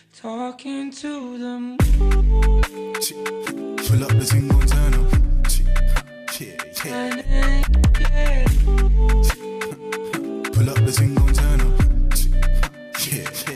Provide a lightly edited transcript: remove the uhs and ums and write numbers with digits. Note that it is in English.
talking to them. Pull up the single turn up. Yeah. Yeah. Pull up the single